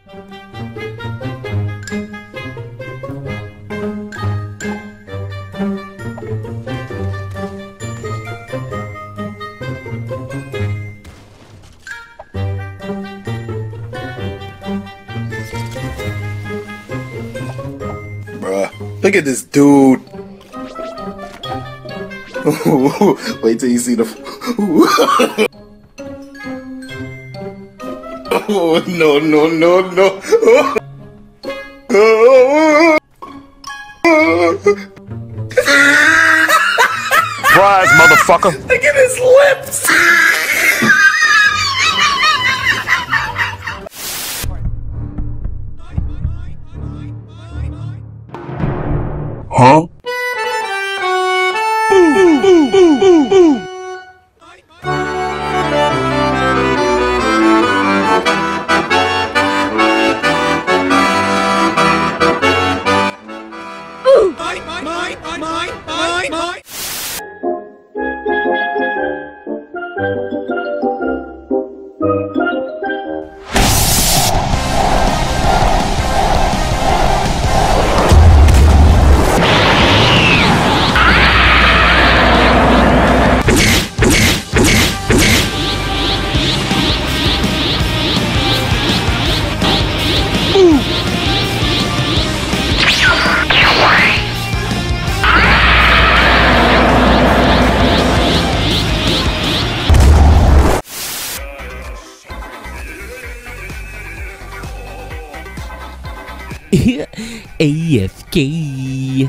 Bruh, look at this dude. Wait till you see the. Oh, no, no, no, no. Surprise, motherfucker. Look at his lips. Huh? AFK.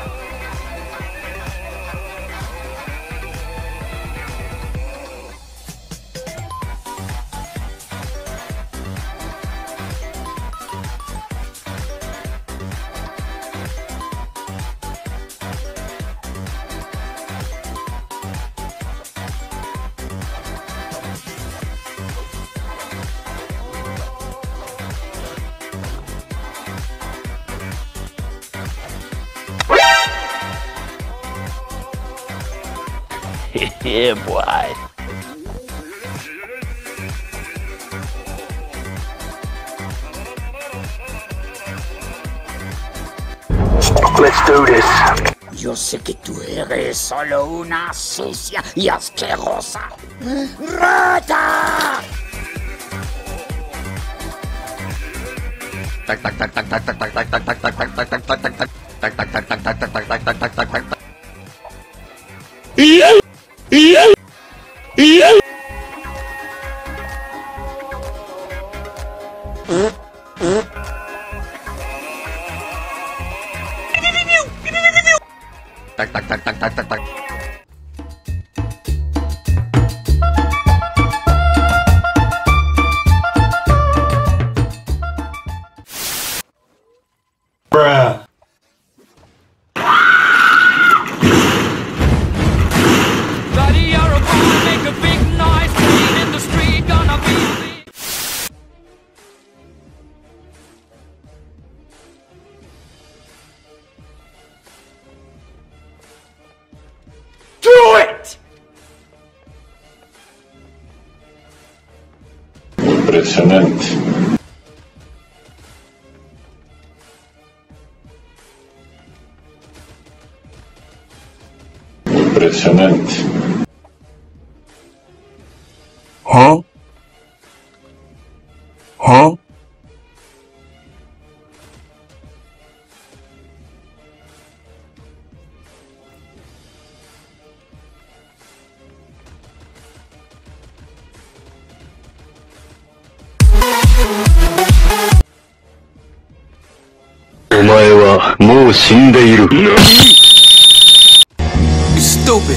Yeah, boy. Let's do this. Yo sé que tú eres solo una sucia y asquerosa rata. Bruh. Do it! Impresionante. Impresionante. Huh? Huh? Stupid.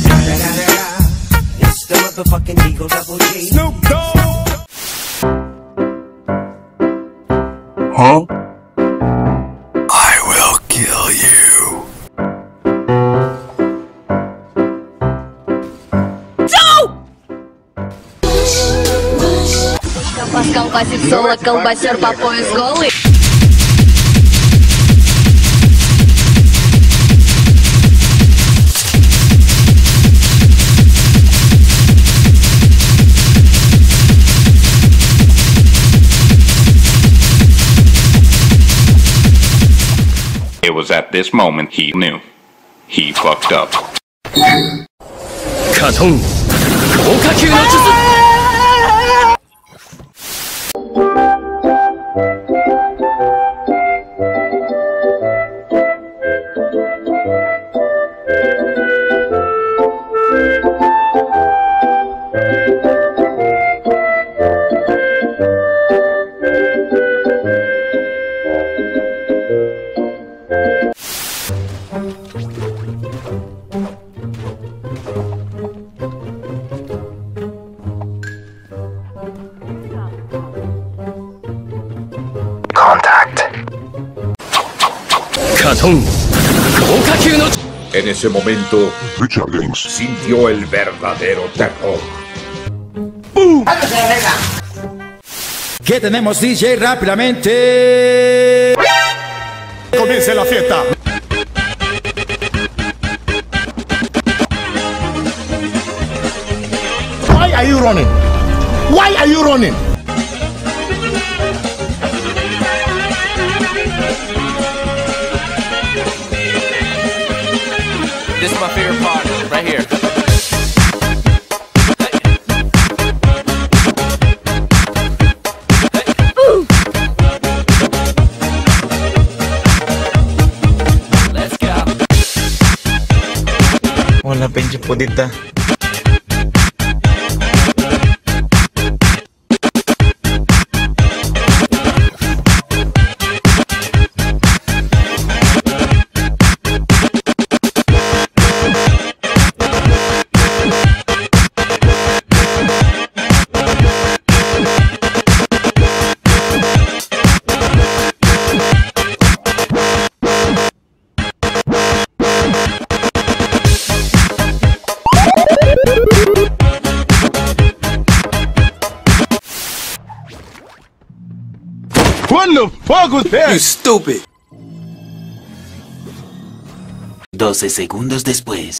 It's the motherfucking Eagle Double G. Snoop Dogg. Huh? I will kill you. Колбасит соло, колбасер по пояс голый. was at this moment he knew. He fucked up. Katon. Gokaku no jutsu. En ese momento, Richard Gaines sintió el verdadero terror. ¿Qué tenemos, DJ? Rápidamente. Comience la fiesta. Why are you running? Why are you running? This is my favorite part, right here. Let's go. Hola, pinche putita. What the fuck was that? You stupid. 12 segundos después.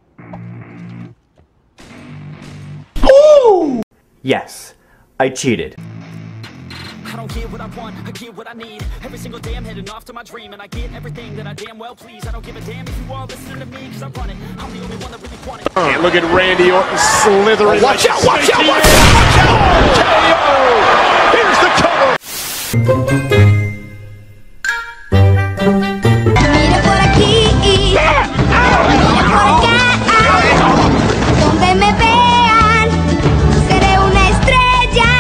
Ooh! Yes, I cheated. I don't get what I want, I get what I need. Every single day I'm heading off to my dream, and I get everything that I damn well please. I don't give a damn if you all listen to me, cause I run it. I'm the only one that really want it. And look at Randy Orton slithering. Watch out, watch out, watch out, watch out! Here's the cover! Mira por aquí, mira por acá, donde me vean, seré una estrella.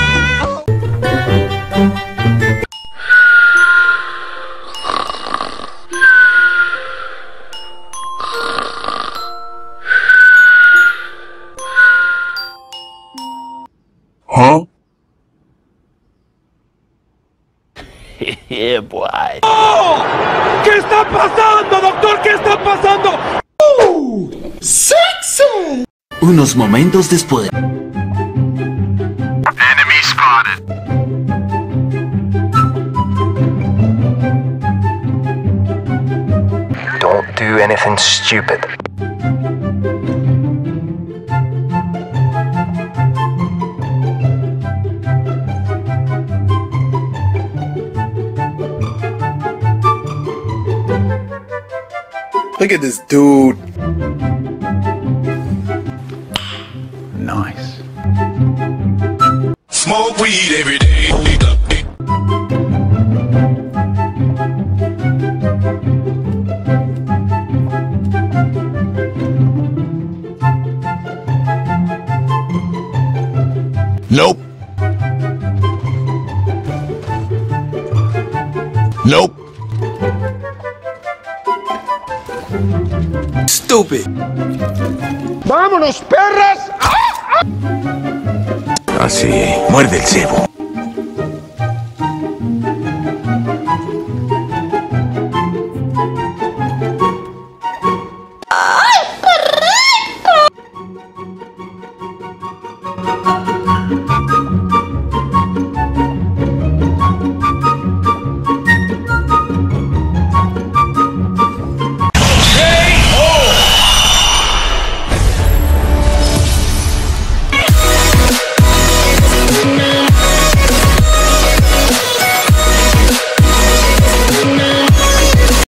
Huh? Yeah, boy. ¡Oh! ¿Qué está pasando, doctor? ¿Qué está pasando? ¡Sexy! Unos momentos después. Enemy spotted. Don't do anything stupid. Look at this dude. Nice. Smoke weed every day. Nope. Nope. Stupid. ¡Vámonos, perras! Así, muerde el cebo.